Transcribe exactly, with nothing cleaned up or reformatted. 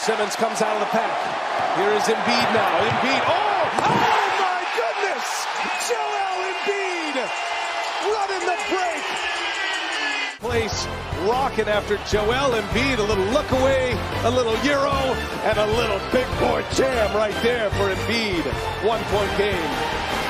Simmons comes out of the pack. Here is Embid now. Embid. Oh! Oh my goodness! Joel Embid running the break. Place rocking after Joel Embid. A little look away, a little Euro, and a little big board jam right there for Embid. One point game.